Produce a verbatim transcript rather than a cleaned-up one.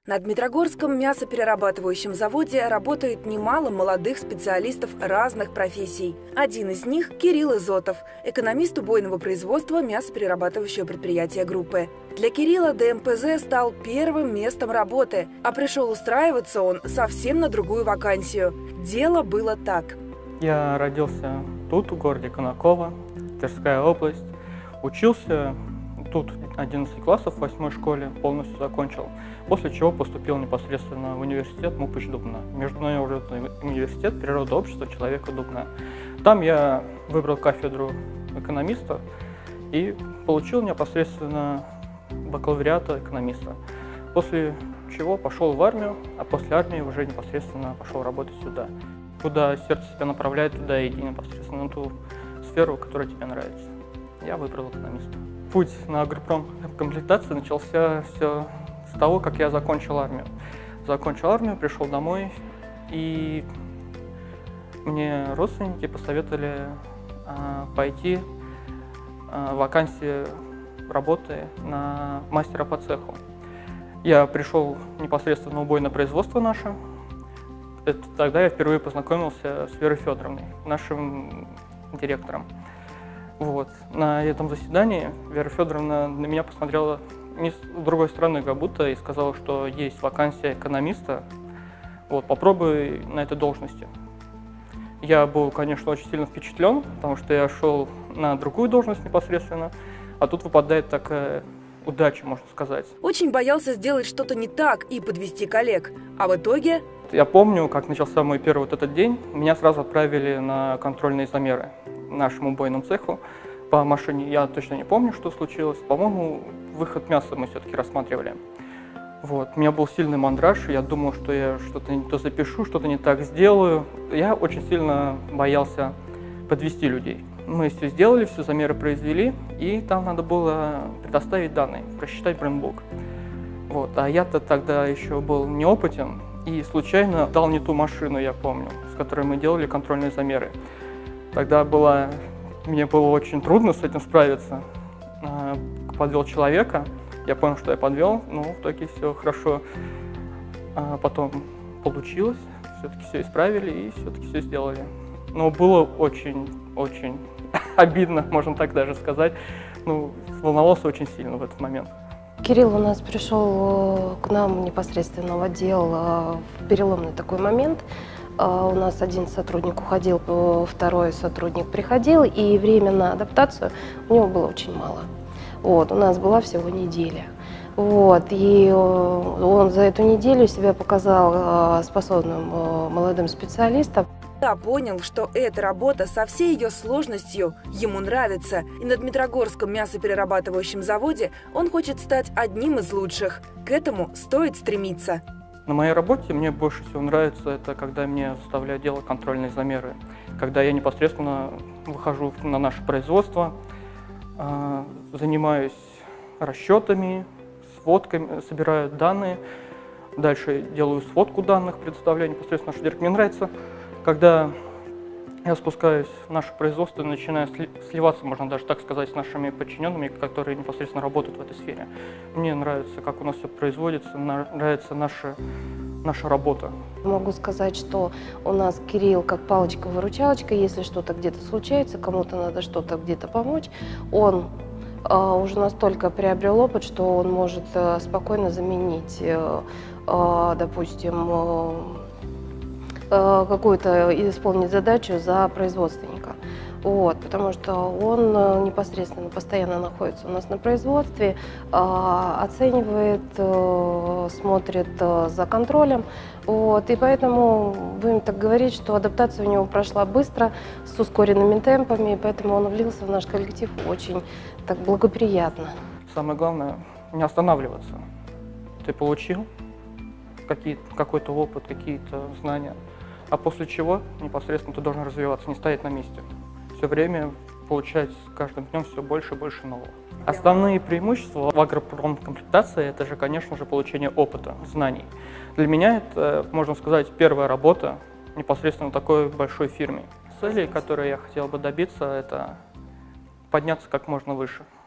На Дмитрогорском мясоперерабатывающем заводе работает немало молодых специалистов разных профессий. Один из них – Кирилл Изотов, экономист убойного производства мясоперерабатывающего предприятия группы. Для Кирилла ДМПЗ стал первым местом работы, а пришел устраиваться он совсем на другую вакансию. Дело было так. Я родился тут, в городе Конаково, Тверская область. Учился тут одиннадцать классов в восьмой школе, полностью закончил. После чего поступил непосредственно в университет МУПыч-Дубна, Международный университет природообщества человека Дубна. Там я выбрал кафедру экономиста и получил непосредственно бакалавриата экономиста. После чего пошел в армию, а после армии уже непосредственно пошел работать сюда. Куда сердце тебя направляет, туда иди непосредственно на ту сферу, которая тебе нравится. Я выбрал экономиста. Путь на агропромкомплектации начался все с того, как я закончил армию. Закончил армию, пришел домой, и мне родственники посоветовали а, пойти а, в вакансии работы на мастера по цеху. Я пришел непосредственно в убойное производство наше. Это, тогда я впервые познакомился с Верой Федоровной, нашим директором. Вот. На этом заседании Вера Федоровна на меня посмотрела не с другой стороны, как будто, и сказала, что есть вакансия экономиста, вот, попробуй на этой должности. Я был, конечно, очень сильно впечатлен, потому что я шел на другую должность непосредственно, а тут выпадает такая удача, можно сказать. Очень боялся сделать что-то не так и подвести коллег, а в итоге... Я помню, как начался мой первый вот этот день, меня сразу отправили на контрольные замеры нашему убойному цеху по машине. Я точно не помню, что случилось. По-моему, выход мяса мы все-таки рассматривали. Вот. У меня был сильный мандраж, я думал, что я что-то не то запишу, что-то не так сделаю. Я очень сильно боялся подвести людей. Мы все сделали, все замеры произвели, и там надо было предоставить данные, просчитать брендбук. Вот. А я-то тогда еще был неопытен и случайно дал не ту машину, я помню, с которой мы делали контрольные замеры. Тогда было, мне было очень трудно с этим справиться. Подвел человека, я понял, что я подвел, но в итоге все хорошо. А потом получилось, все-таки все исправили и все-таки все сделали. Но было очень-очень обидно, можно так даже сказать. Ну, волновался очень сильно в этот момент. Кирилл у нас пришел к нам непосредственно в отдел в переломный такой момент. У нас один сотрудник уходил, второй сотрудник приходил, и время на адаптацию у него было очень мало. Вот, у нас была всего неделя. Вот, и он за эту неделю себя показал способным молодым специалистом. Я понял, что эта работа со всей ее сложностью ему нравится, и на Дмитрогорском мясоперерабатывающем заводе он хочет стать одним из лучших. К этому стоит стремиться. На моей работе мне больше всего нравится, это когда меня заставляют делать контрольные замеры, когда я непосредственно выхожу на наше производство, занимаюсь расчетами, сводками, собираю данные, дальше делаю сводку данных, предоставляю непосредственно нашему директору. Мне нравится, когда я спускаюсь в наше производство и начинаю сливаться, можно даже так сказать, с нашими подчиненными, которые непосредственно работают в этой сфере. Мне нравится, как у нас все производится, нравится наша, наша работа. Могу сказать, что у нас Кирилл как палочка-выручалочка, если что-то где-то случается, кому-то надо что-то где-то помочь, он э, уже настолько приобрел опыт, что он может э, спокойно заменить, э, э, допустим, э, какую-то исполнить задачу за производственника. Вот, потому что он непосредственно постоянно находится у нас на производстве, оценивает, смотрит за контролем. Вот, и поэтому будем так говорить, что адаптация у него прошла быстро, с ускоренными темпами, поэтому он влился в наш коллектив очень так благоприятно. Самое главное – не останавливаться. Ты получил какой-то опыт, какие-то знания, а после чего непосредственно ты должен развиваться, не стоять на месте. Все время получать с каждым днем все больше и больше нового. Основные преимущества в агропромкомплектации – это же, конечно же, получение опыта, знаний. Для меня это, можно сказать, первая работа непосредственно в такой большой фирме. Цели, которые я хотел бы добиться, это подняться как можно выше.